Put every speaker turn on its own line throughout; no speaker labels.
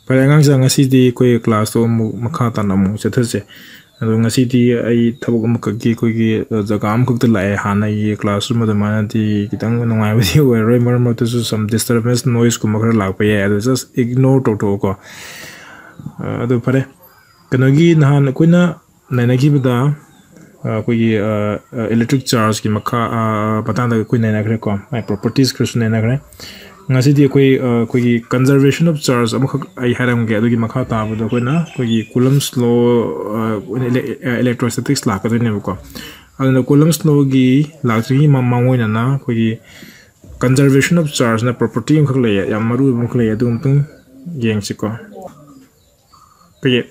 Fare ngang ngasi di koi class to makha ta namu chatase ado ngasi di ai thabuk makki koi gi jagam khuk la hana yi classroom da mana di kitang nongai bi we mar to some disturbance noise ku makra la pa ya just ignore to ko ado fare kanogi nahan koina nainagi bida koi electric charge ki makha patanda koi naina kre ko my properties kre naina kre ngasi di koi conservation of charge amakha ai haram ge adugi makha ta bu ko na koi coulomb's law electrostatics la ka ne ko aduna coulomb's law gi la tri mamangoi na koi conservation of charge na property khak le ya maru bu khale adum tung yeng si ko koi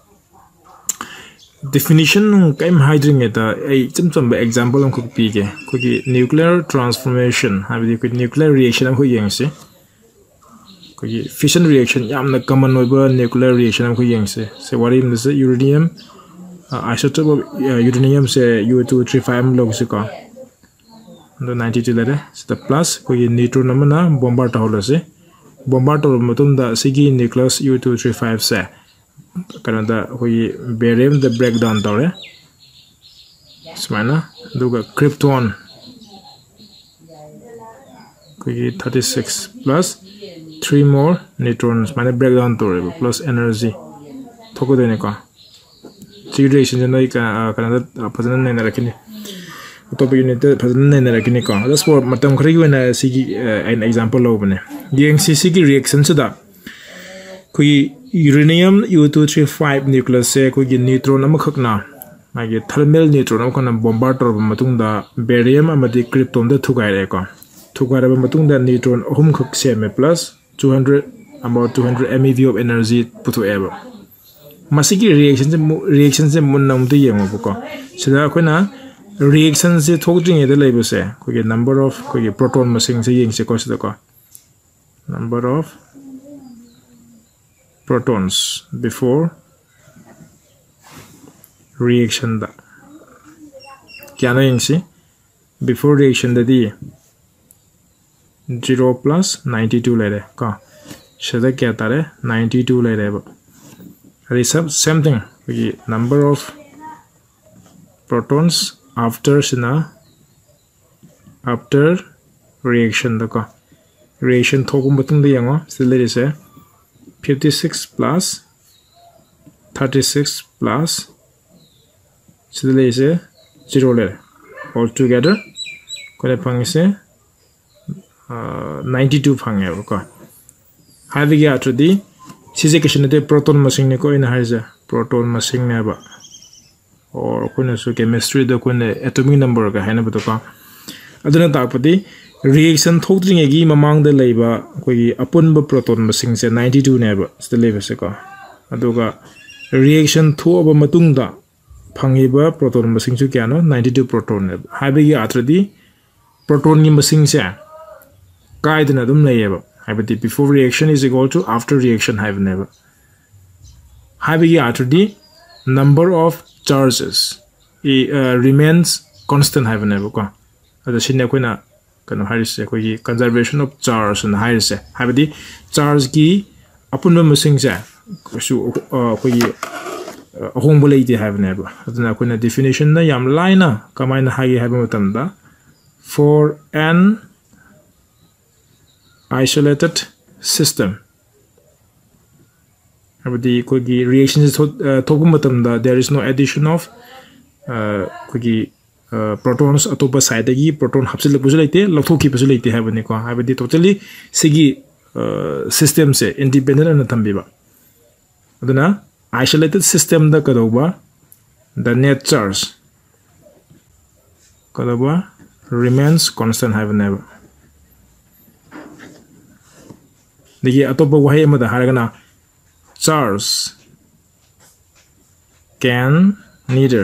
definition kaim hydring eta ai chim example am khuk pi ge koi nuclear transformation habi koi nuclear reaction am khoi yeng se koi fission reaction yamna common over nuclear reaction am khoi yeng se wari in the uranium isotope of uranium se U235 log se ka the 92 letter the plus koi neutron amana bombard ta hola se bombard to matum da sigi nucleus U235 se Canada we barium the breakdown tore smana duga krypton we 36 plus 3 more neutrons mana breakdown tore plus energy thoko dene ka radiation janai ka Canada phajana nena rakhini top unit phajana nena rakhini ka just for matam khari wena sigi an example lo bane yeng sigi reaction sada koi uranium U235 nucleus se koi neutron amakhak na magi thermal neutron amkhana bombard tor matung da barium amadi krypton da thugai re ko thugai ra matung da neutron ahum khak seme plus 200 about 200 MeV of energy puthu eba masigi reaction se munnam de yeng ko sida koina reaction se thokdring ede leibo se koi number of koi proton masing se yeng se ko sida ko number of protons before reaction da kya na yin si before reaction da di 0 plus 92 le re ka shada kya ta re 92 le re ba ari same thing the number of protons after reaction da ka reaction thokum batung da yango still there is 56 plus 36 plus so there is 0 there all together kore phang se 92 phang hai ko havi ga to the situation de proton masing ne ko in haja proton masing ne ba or ko ne so chemistry de ko ne atomic number ga haina ba to ka aduna ta pati reaction thokdring egi mamang da leiba koi apunba proton masing se 92 ne ba still level se ka aduga reaction thoba matung da phangiba proton masing chu kya no 92 proton ne habi gi atradi proton ni masing se kaidna dum leiba habi before reaction is equal to after reaction have never habi gi atradi number of charges remains constant have never ka ada sinne koina kano harise koi conservation of charge and harise habidi charge ki apunba masing ja su koi ahong bolai ti have ne ba aduna koina definition na yam line kamaina hagi have matam da for an isolated system habidi koi reaction thokum matam da there is no addition of koi protons atopa side gi proton hapsil buzu leite lokhoki buzu leite ha bani ko habidi totally sigi system se independent na thambiba aduna isolated system da kadoba the net charge kadoba remains constant have never digi atopa wahai amada haragana charge can neither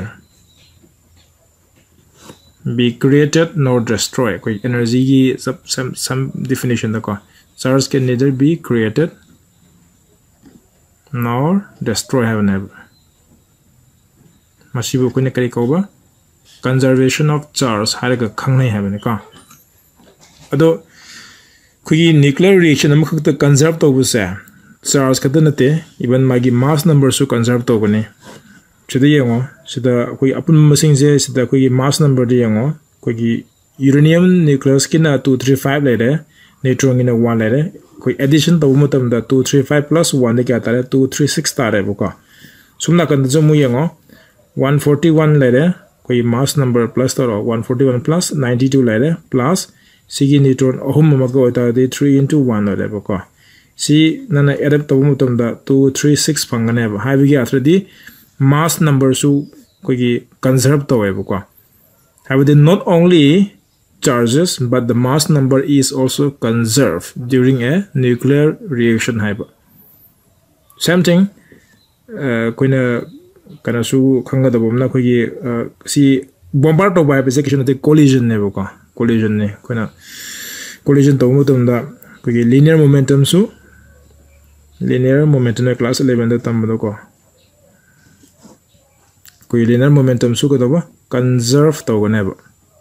be created nor destroyed. Koi energy ki some definition da ko charge can neither be created nor destroyed have never masibu ko ne kari ko ba conservation of charge haraga khangnai have ne ka ado koi nuclear reaction am khakta conserve to bu se charge khata nate even magi mass number su conserve to gani sida yengo sida koi apun masing je sida koi mass number de yengo koi uranium nucleus kina 235 lere neutron kina 1 lere koi addition to matam da 235 plus 1 de kya tare 236 tare buka sumna kan jamu yengo 141 lere koi mass number plus to 141 plus 92 lere plus sigi neutron ohum ma ko ta de 3 into 1 lere buka si nana adapt to matam da 236 phangane ba haibi ya athdi mass number su koi conserve to buka haibi not only charges but the mass number is also conserved during a nuclear reaction haiba same thing koina kana su khanga da bomna khogi si bombard to ba be section de collision ne ba collision ne koina collision to mutum da khogi linear momentum na class 11 da tamdo ko koi linear momentum su ko da ba conserve to ne ba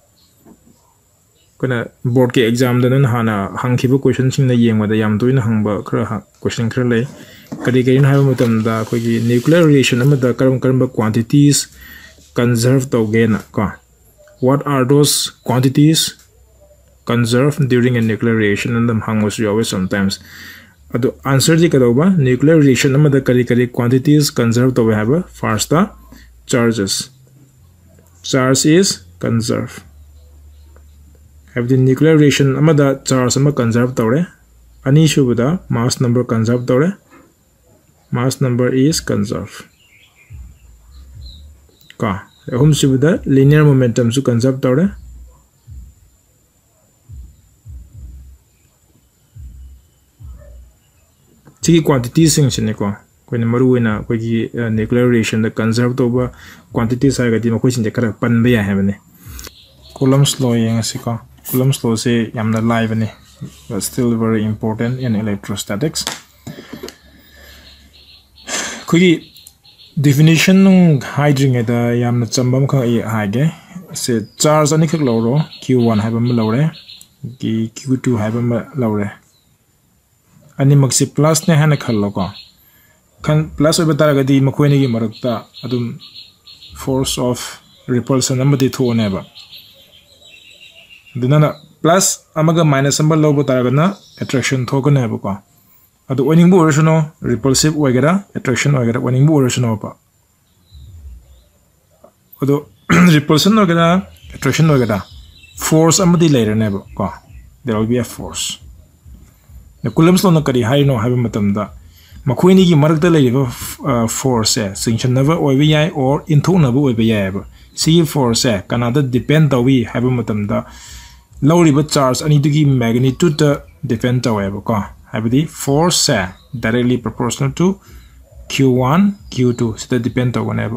kana board ke exam da nan hana hangkhiba question sing na yeng ma da yam toina hangba khra question khra lei kadi kain ha mutam da khoi nuclear reaction ama da karam quantities conserve to gena ka what are those quantities conserved during a nuclear reaction and them hang was always sometimes adu answer ji kadoba nuclear reaction ama da kari quantities conserved to have first the charges charge is conserved have the nuclear reaction amada charge ama conserve tawre ani shubada mass number conserve tawre mass number is conserved ka ahum shubada linear momentum su conserve tawre chigi quantity sing chine ko koina maru ina ko gi nuclear reaction da conserve toba quantity sa ga di ma ko sin de kara pan ba ya hebne Coulomb's law yang asiko Coulomb's law se yamna live ne but still very important in electrostatics koi definition nung hydrogen da yamna chambam kha ai hage se charge ani khak loro q1 haiba ma lore ki q2 haiba ma lore ani maxi plus ne hana khallo ko kan plus oba taraga di makhoi ne gi marakta adum force of repulsion amadi thone ba dinana plus amaga minus symbol lobo taragana attraction thogana ba ko adu winning bu original repulsive oigara attraction oigara winning bu original pa adu repulsion oigara attraction oigara force amadi later ne ba ko there will be a force the Coulomb's law na kari hai no haiba matam da makhoi ni gi marakta laiba force sanction never oiba yai or inthona bu oiba yai ba si force kanada depend tawi haiba matam da lowriba charge ani dugi magnitude da depend taweba ko habidi force directly proportional to q1 q2 sita depend tawneba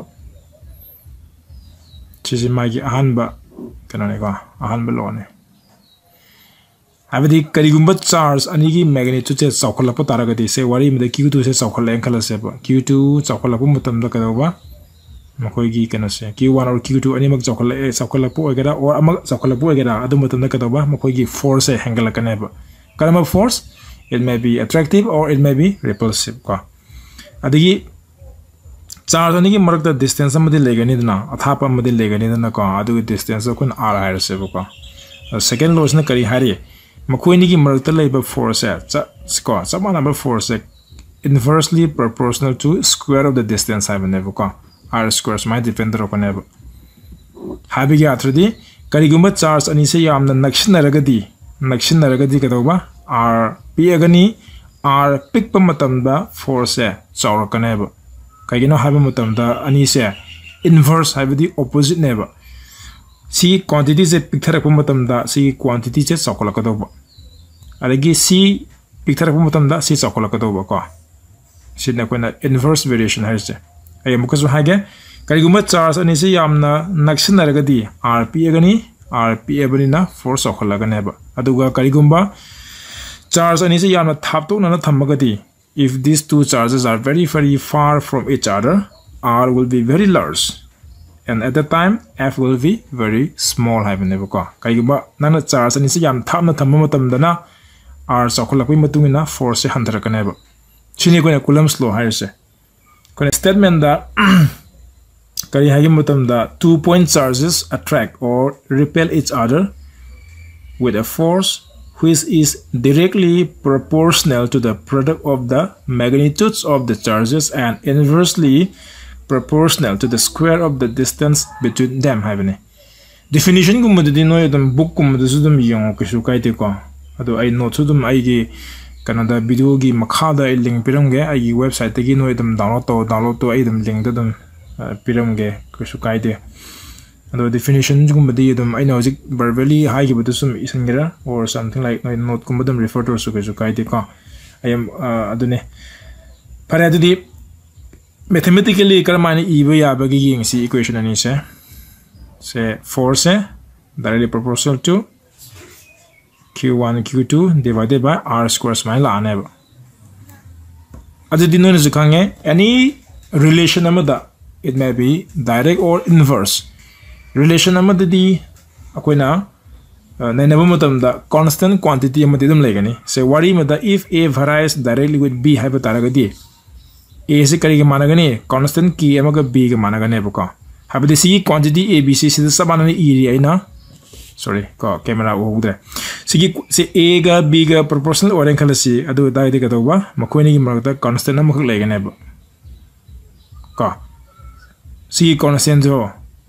chisi magi ahanba kanane ko ahanba lone habidi karigumba charge ani gi magnitude se chawkhala pa taragadi se wari mede q2 se chawkhala enkhala se ba q2 chawkhala pu matam da kadawa makhoi gi kana se q1 or q2 ani mak chawkhala pu egara or amak chawkhala pu egara adu matam da kadawa makhoi gi force hangala kaneba kalama force it may be attractive or it may be repulsive ko adigi charge ani gi marak da distance amadi legani dana athapa amadi legani dana ko adu distance ko r hair se ko second law na kari hari makhoi ni gi marak da leiba force ko sama number force inversely proportional to square of the distance I never ko r squares my defender ko never habi ga atradi karigumba charge ani se yamna nakshinaragadi kadawa r p agani r pick pa matamda force chawrakaneba kaigino habi matamda ani se inverse habidi opposite neba si quantity se picture pa matamda si quantity se chawkalakadawa adagi si picture pa matamda si chawkalakadawa ko sidna koina inverse variation haise ay mukasu hage kariguma charge ani se yamna naksinaragadi rp agani na force chawkalaganeba aduga karigumba charge ani se yamna thapto na thamagadi if these two charges are very far from each other r will be very large and at that time f will be very small habeneba ko karigumba nana charge ani se yam thapna thamma matamdana r chawkalakwi matungina force se hantharakaneba Chini ko na Coulomb's law hai se. Ko statement da kari hagi mutam da 2 point charges attract or repel each other with a force which is directly proportional to the product of the magnitudes of the charges and inversely proportional to the square of the distance between them. Definition ko madadi no yadam book ko madadi dum yung kisu kaite ko. Ado ay note dum ay gi kanada video gi makhada ay link piramge ay website gi no yadam download to ay dum link dum piramge kisu kaite. Ado definition ko madadi dum ay no jik verbally high gi badusum isangira or something like no note ko madam refer to so kisu kaite ko. Ayam adune para adudi mathematically karamani iba yaba gi yung si equation ani se. Say force directly proportional to Q1 Q2 divided by R square smile aneba. Adi dino ni zukange any relation amada it may be direct or inverse. Relation amada di akoina nainaba matam da constant quantity amada dum legani. Say wari mada if A varies directly with B haiba taragadi A se kari ke managani constant key amaga B ke managane buka. Have the C quantity ABC is the sabana area na sorry camera over see A ga B ga proportional or enkala C adu dai de katoba makoni marata constant na makak lege nebo ka C constant jo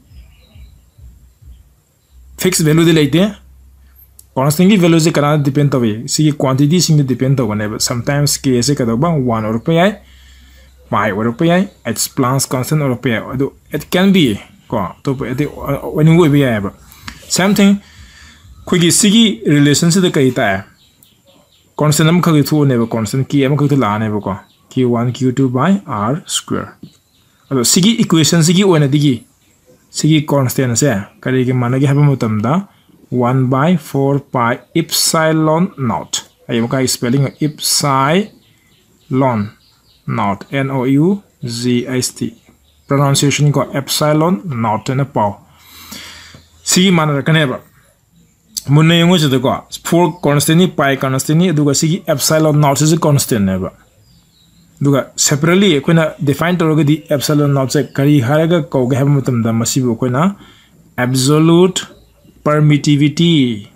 fixed value de lete constant ki value se kana depend tawai C quantity sing depend tawa nebo sometimes K se katoba 1 or pi pi or pi it's plus constant or pi it can be to when you be able same thing quickly sigi relationship the kaita constant am khagi thu ne constant ki am khagi la ne ko q1 q2 by r square ado sigi equation sigi one digi sigi constant se kari ke managi haba mutam da 1 by 4 pi epsilon naught ayam ka spelling epsilon naught NOUGHT pronunciation ko epsilon naught na pau si mana kaneba munna yungu jida ko 4 constant ni pi constant ni duga si epsilon naught is a constant neba duga separately koina define toroga di epsilon naught se kari haraga ko ga ham mutam da masibu koina absolute permittivity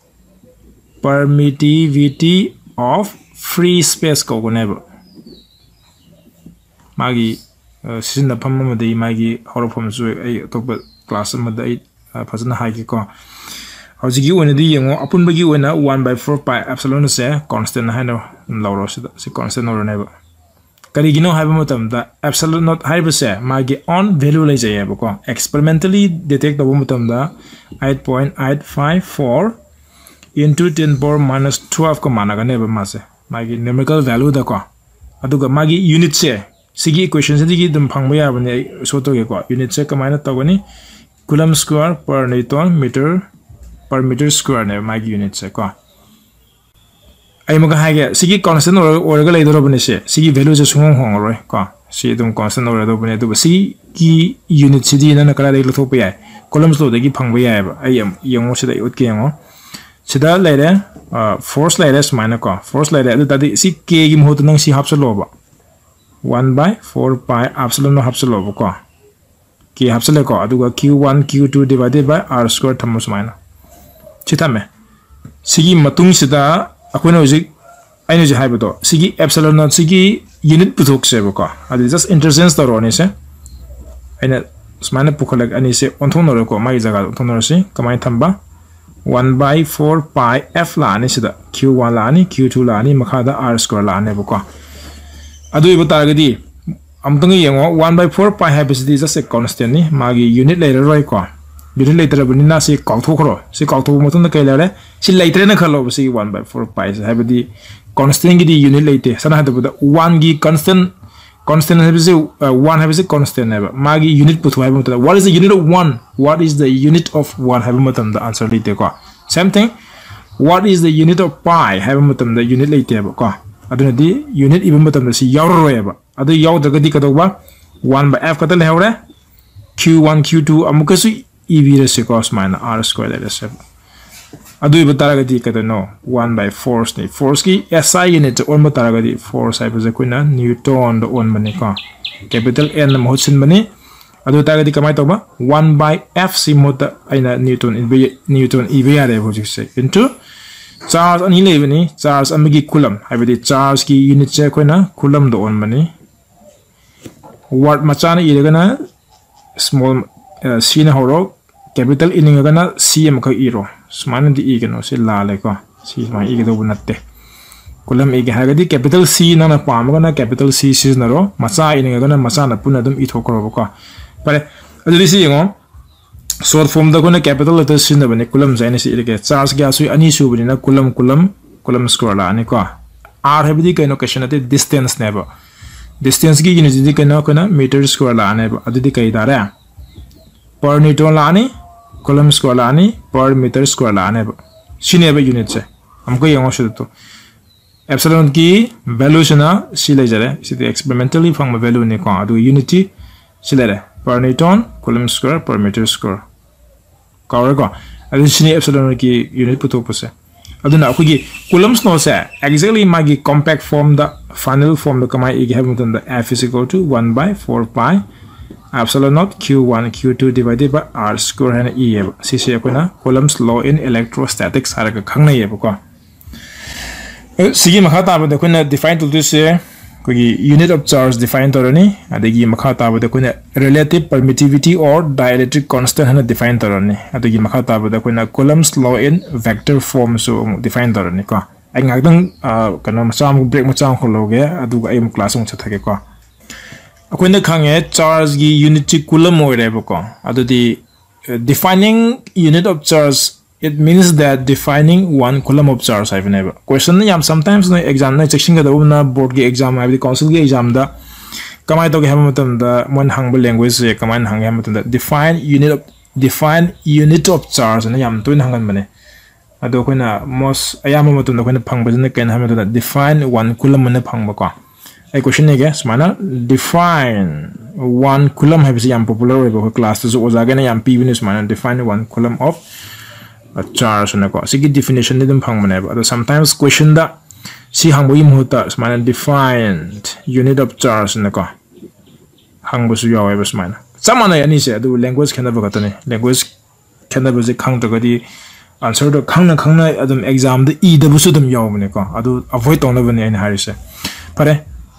of free space ko neba magi season of Pamma de Magi horror from a top class of the person hike ko. How you when the young upon bagi when 1 by 4 pi epsilon se constant hano lauro se constant or never. Carigino have mutum the epsilon not hyper se magi on value laser boko experimentally detect the mutum da 8.854 into 10 power minus 12 ko managa never masse magi numerical value da ko aduga magi unit se sigi equation sigi dum phangba ya bane so to ge ko unit se kamaina tawani coulomb square per newton per meter square ne magi unit se ko ai maga ha ge sigi constant or ga leidoro bane se sigi value se sungong hong roi ko si dum constant or do bane du sigi ki unit sidi na kala le thok pa ya coulomb law de gi phangba ya ba ai am yong se da ut ke ngo sida leire force leire minus ko force leire da di si k gi mohot nang si hapsa lo ba 1 by 4 pi epsilon no hapsalo ko ki hapsale ko aduga q1 q2 divided by r square thamus maina chitame sigi matung sida akoina ojik aina je haibato sigi epsilon no sigi unit puthok se ko adi just interchange to roni se aina smaina pukhalak ani se onthon ro ko mai jaga onthon ro si kamai thamba 1 by 4 pi f la ani sida q1 la ani q2 la ani makhada r square la ani ko adu ibu targadi amtung yengo 1 by 4 pi habesity just a constant ni magi unit later roi ko unit later bani na si kautho si kautho mutun na kailare si later na khalo si 1 by 4 pi habedi constant gi unit later sana hada buda 1 gi constant habesi 1 habesi constant neba magi unit puthu habu mutan what is the unit of 1 what is the unit of 1 habu mutan the answer later ko same thing what is the unit of pi habu mutan the unit later ko aduna di unit ibum matam si yaw royeba adu yaw daga di kadogba 1 by f katal hewre q1 q2 amukasu ev re se cos minus r square le se अदुई बतारगदी कदनो 1 by force ni force की SI unit on बतारगदी force है बजे कोई ना Newton the on बने का capital N महत्व बने अदु तारगदी कमाई तो बा 1 by F सी मोटा आइना न्यूटन इवे यारे हो जिससे into charge अनि ले बने charge अमेगी कूलम है बजे charge की unit से कोई ना कूलम द on बने word मचाने ये लगना small C ना हो रो capital in लगना C मका इरो समान दी ई कनो से लाले को सी समान ई के दो बनते कुलम ई के हागदी कैपिटल सी ना ना पाम को ना कैपिटल सी सिज नरो मचा ई ने ना मचा ना पुना दम ई थोकरो को पर अदि सी यंगो शॉर्ट फॉर्म द को ना कैपिटल लेटर सिन बने कुलम जाने सी के चार्ज के आसु अनि सु बने ना कुलम स्क्वायर ला ने को आर हेबदी कनो क्वेश्चन अते डिस्टेंस नेबो डिस्टेंस की यूनिट दी कनो को ना मीटर स्क्वायर ला ने अदि कई दारे पर न्यूटन ला ने कॉलम स्क्वायर लानी पर मीटर स्क्वायर लाने सीने बे यूनिट से हमको यंगो से तो एप्सिलॉन की वैल्यू से ना सी ले जरे इसी एक्सपेरिमेंटली फंग में वैल्यू ने को अदु यूनिटी सिले रे पर Newton coulomb square per metre square कावर को अदु सीने एप्सिलॉन की यूनिट पुतो पसे अदु ना कोगी कॉलम्स नो से एक्जेक्टली मागी कॉम्पैक्ट फॉर्म द फाइनल फॉर्म द कमाई इग हैव मुतन द f = 1 by 4 pi epsilon naught q1 q2 divided by r square है ना e है सी से कोई ना Coulomb's law in electrostatics सारा का खंग नहीं है बको सिगी मखा ताब दे कोई ना define तो से कोई unit of charge define तो रनी अदेगी मखा ताब दे कोई ना relative permittivity और dielectric constant है ना define तो रनी अदेगी मखा ताब दे कोई ना Coulomb's law in vector form so define तो रनी को आई ngakdang कनो मचाम ब्रेक मचाम खोलोगे अदुगा आई क्लास में चथके को अकोइना खांगे चार्ज की यूनिट कूलम होइरेबको अदुदी defining unit of charge it means that defining 1 coulomb of charge हाइबनेबा क्वेश्चन याम sometimes no exam ना सेक्शन का दबना बोर्ड के एग्जाम हाइबदी काउंसिल के एग्जाम दा कमाई तो के हम मतम दा मन हंग लैंग्वेज से कमाई हंग हम मतम दा define unit of charge ना याम तो हंगन बने अदो कोइना most अयाम मतम दा कोइना फंग बजन केन हम दा define 1 coulomb ने फंगबको A question again, smana define 1 coulomb है बिसे याम popular है बहुत class तो जो ओजागे ना याम पी बिनेस माना define 1 coulomb of a charge ना को सिगी definition ने दम फंग मने बा sometimes question दा सी हम वही मुहता smana defined unit of charge ना को हंग बसु याव है बस माना समाना यानी से अदु language कहना बकता ने language कहना बजे खंग तो कदी answer तो खंग ना अदम exam द ई दबुसु दम याव मने को अदु avoid तो ना बने इन हारी से पर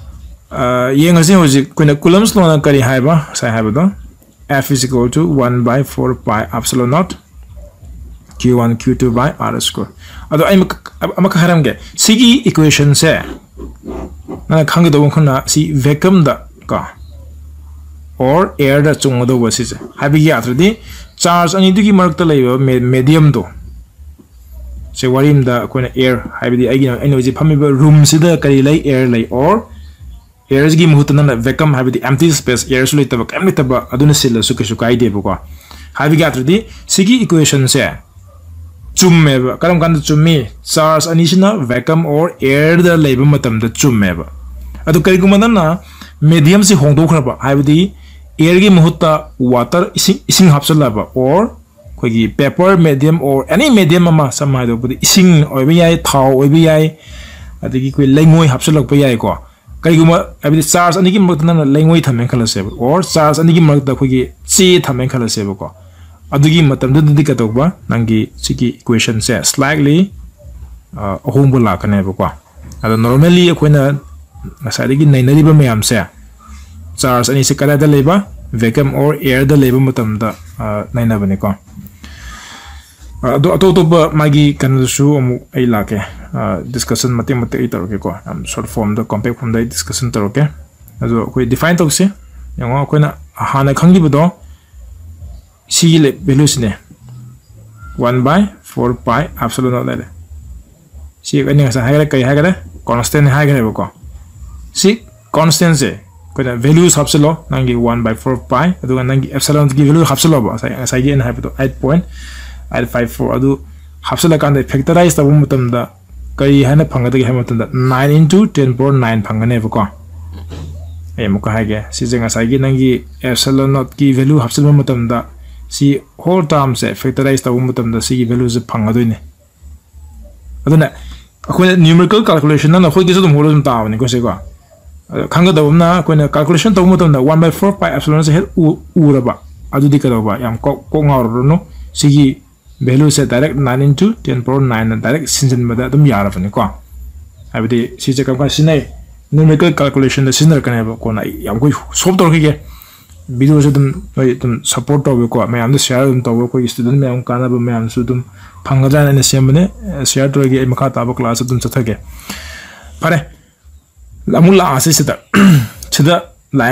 ये ngasi hoji Koyna Coulomb's law ना करी हाइबा साइ हाइबा दो f = 1 by 4 pi epsilon naught q1 q2 by r square अदो आई अमक हरमगे सिगी इक्वेशन से ना खंग दो खना सी वैक्यूम दा का और एयर दा चुंग दो बसी से हाइबी यात्रदी चार्ज अनि दुगी मरकत लैबो मीडियम दो से वरिम दा कोइना एयर हाइबदी आइगी एनर्जी फमिबो रूम सिदा करी लै एयर लै और एयर की मुहूर्त ना वैक्यूम है एम्प्टी स्पेस एयर सु लेतब कैम लेतब अदुन सिल सु केसु काइदे बको हाबी गात्रदी सिगी इक्वेशन से चुम्मे करम कान चुम्मी चार्ज अनिसिना वैक्यूम और एयर द लेब मतम द चुम्मे अदु करिगुम ना मीडियम से होंदोखरबा हाबदी एयर की मुहूर्त वाटर इसिंग हापसलाब और कोई paper medium or any medium अमा समादो बदि इसिंग ओइबे याय थाव ओइबे याय अदगी कोई लेंगोय हापसलक याय को कईगुम अभी चार्ज अनी की मरकत ना लेंगोई थमें खलसेब और चार्ज अनी की मरकत अखोगी चे थमें खलसेबको अदुगी मतम ददि कतोबा नंगी सिगी इक्वेशन से स्लाइटली अहोंबो लाकनेबको अद नॉर्मली अखोइना नसाइगी नैनरिबा मयाम से चार्ज अनी से कदा लेबा वैक्यूम और एयर द लेबा मतम द नैनाबनेको अतो मागी कनसु अमु आई लाके डिस्कशन मते मते तरोके को हम शॉर्ट फॉर्म द कॉम्पैक्ट फॉर्म द डिस्कशन तरोके अजो कोई डिफाइन तोसे यंगो कोइना हाना खंगिबदो सी ले वैल्यूज ने 1 by 4 pi epsilon naught ले सी कने सा हागरे कई हागरे कांस्टेंट हागरे बको सी कांस्टेंट से कोइना वैल्यूज हबसलो नंगी 1 by 4 pi अदुगा नंगी एप्सिलॉन की वैल्यू हबसलो बा साइगे न हाइबतो 8.854 अदु हबसला कांदे फैक्टराइज तब मतम दा कई हाने फंगदगे हाय मतम दा 9 into 10.9 फंगने बको ए मुका हागे सी जंगा साइगे नंगी एप्सिलॉन नॉट की वैल्यू हबसलो मतम दा सी होल टर्म से फैक्टराइज तब मतम दा सी की वैल्यू से फंगदोइने aduna akoina numerical calculation na khoi gisu dum holo dum ta ni ko se ko khanga da na akoina calculation to mo to na 1/4 pi epsilon se u ra ba adu di ka do ba yam ko ngor no sigi value se direct 9 into 10 power 9 na direct sinjin ma da dum yara fa ni ko abidi si je kam ka sinai numerical calculation da sinar ka ne ba ko na yam ko solve tor ki ge video se dum support to ko me am da share dum to ko student me am kana ba me am su dum phanga jana ne sem ne share to ge makha ta ba class dum cha thage pare lamula ase sida sida la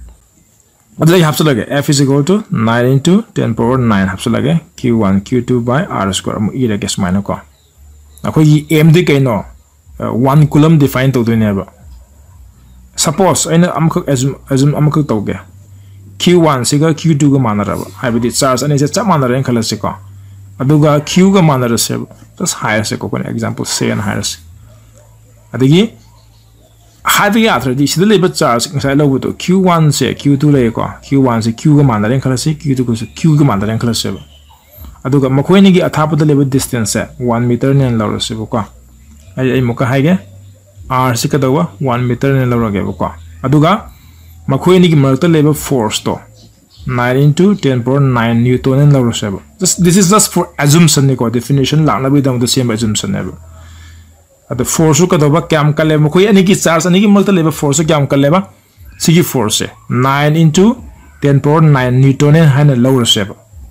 adla hapsa lage f is equal to 9 into 10 power 9 hapsa lage q1 q2 by r square mu e lage smine ko akoi m de kai no 1 coulomb define to do ne ba suppose aina amkhak assume amkhak to ge q1 siga q2 ga manara ba habidi charge ani se cha manara en khala se ko aduga q ga manara se just higher se ko example say and higher se adigi habi atra di sidle ba charge sai lo to q1 se q2 le ko q1 se q ga manara en khala se q2 ko se q ga manara en khala se ba aduga makoi ni gi athapa de le distance se 1 meter ne lo se ko ai muka haige r se ka do 1 meter ne lo ge ko aduga makoi ni gi marta le force to 9 into 10 power 9 newton and lower seven. This is just for assumption ko definition la na bi dam the same assumption ne at the force ka do ba kam ka le mo ko ani ki charge ani ki multa le force kam ka le ba sigi force 9 into 10 power 9 newton and hana lower seven.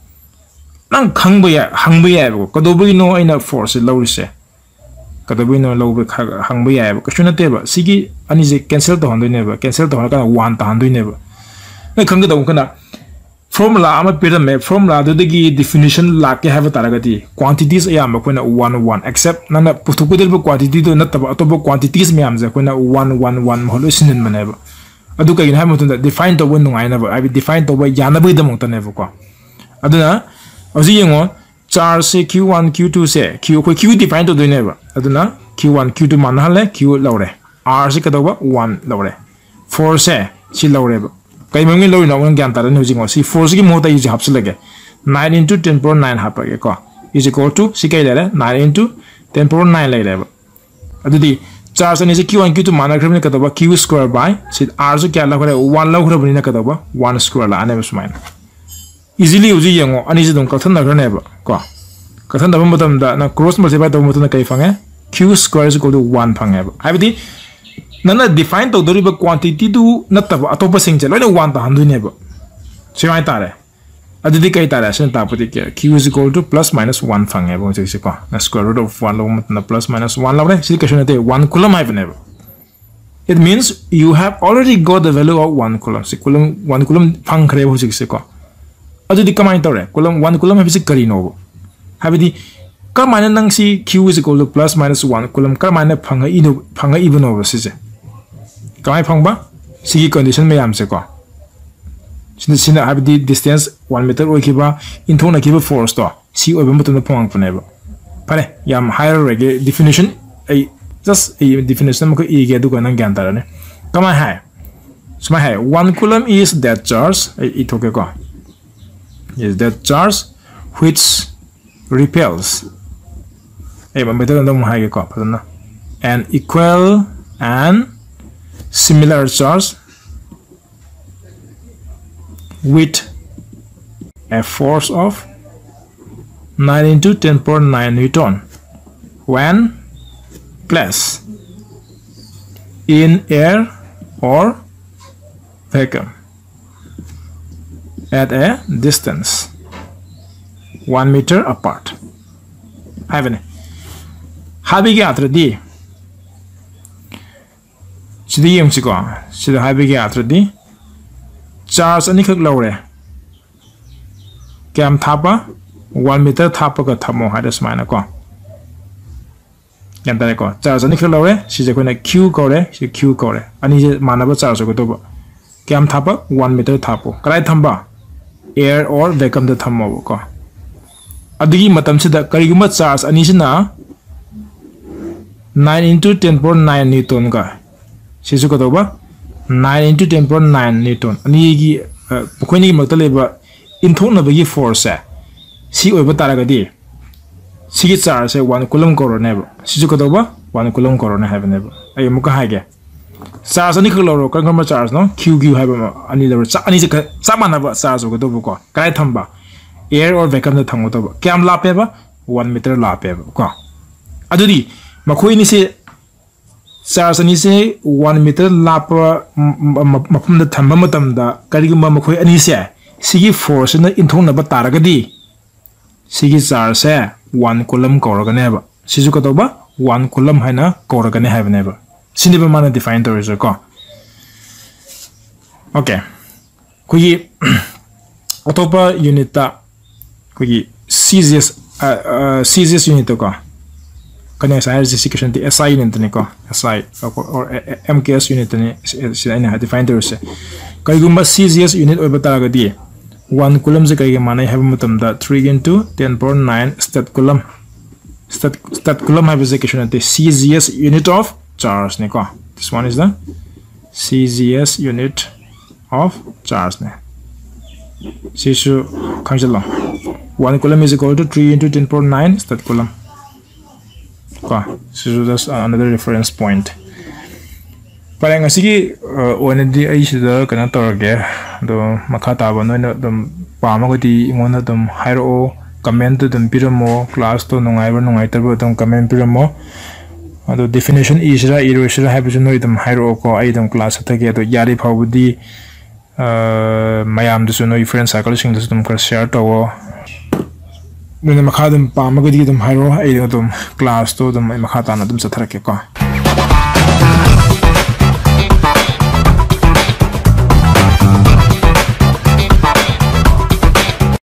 Nang khang ba ya hang ba ya ko do bi no ina force lower se ka do bi no low ba hang ba ya ko shuna te ba sigi ani je cancel to hando ne ba cancel to ka 1 ta hando ne ba na khang ga do kana formula ama pyramid formula do the definition la ke have taragati quantities ya ma koina 1 except nana puthukudel quantity do not to quantities me am za koina 1 holo sinin maneba adu ka ina hamutun da define to one ngai na ba I define to ba yana ba dam to ne ko aduna oji yengo charge se q1 q2 se q ko q define to do ne ba aduna q1 q2 man hale q lawre r se ka do ba 1 lawre 4 se si lawre ba kai mangi lo na gyan tar ne hojing si force ki mota use hapse lage 9 into 10 power 9 hapage ko is equal to si kai dare 9 into 10 power 9 lai leba adudi charge ani se q1 q2 mana khrem ne ka ba q square by si r so kya la khare 1 la khre bani na ka ba 1 square la ane basmain easily uji yengo ani se dum ka thon na khre ne ba ko ka thon da ba matam da na cross multiply to matam kai fange q square is equal to 1 fange ba habidi nana define to dori ba quantity do nataba atopa sing che loina 1 ta handu ne ba semai tare adidi kai tare sen ta pati ke q is equal to plus minus 1 fange ba se ko na square root of 1 lo na plus minus 1 la se question ate 1 coulomb have never it means you have already got the value of 1 coulomb se coulomb 1 coulomb phang khare ho se ko adidi kamai tore coulomb 1 coulomb have se kari no habidi ka mana nang si q is equal to plus minus 1 coulomb ka mana phanga i no ba se Kamai phangba sigi condition me amse ko sina have the distance 1 meter oi kiba inthona kiba force to si oi bam tuna phang phane ba pare yam higher rege definition ai just a definition ko e ge du ko nang gyan tar ne kamai hai sma hai 1 coulomb is that charge I thoke ko is that charge which repels ai bam meter ndam hai ge ko phana an equal and similar charge with a force of 9 into 10 power 9 newton when placed in air or vacuum at a distance 1 meter apart. Habi atra di Sidi yung siko, sida habi ki atra di charge ani khak lawre kam thapa 1 meter thapa ka thamo hada smaina ko yan tare ko charge ani khak lawre si je ko na q ko re si q ko re ani je manaba charge ko to ba kam thapa 1 meter thapo krai thamba air or vacuum da thamo ko adigi matam sida kari guma charge ani sina 9 into 10 power 9 newton ka Sisu ko ba 9 into 10 power 9 newton ani gi pokoni gi makta leba inthona ba gi force si oi ba tara ga di Sigi charge se 1 coulomb corona sisu kadoba 1 coulomb corona have never ay muka hage charge ani khalo kan kan charge no qq have ani le ani se samana ba charge ko do ko kai thamba air or vacuum da thango to kam la pe ba 1 meter la pe ko adudi makhoi ni se charge ani se 1 meter la pa mapum da thamba matam da kari ma makhoi ani se sigi force na inthong na ba taragadi sigi charge se 1 coulomb koragane ba sisu ka toba 1 coulomb haina koragane have never siniba mana define to is ko okay kuyi atopa unit ta kuyi CZS unit ko kanya sa execution the SI unit ni ko SI or MKS unit ni sina define to is kai gumba CZS unit oba taragadi 1 coulomb se kai mana have mutam da 3 into 10.9 stat coulomb stat coulomb have execution at the CZS unit of charge ne ko this one is the CZS unit of charge ne sisu kanjalo 1 coulomb is equal to 3 into 10.9 stat coulomb ko sisu that's another reference point parang asigi onadi ai sida kana torge do makata ba no dum pamagodi ingona dum hairo comment dum piramo class to nungai tar dum comment piramo ado definition isra erosion have no dum hairo ko ai dum class atake do yari phawdi mayam du no friend circle sing dum ka share to no makadum pamagodi dum hairo ai dum class to dum makata na dum satharake ko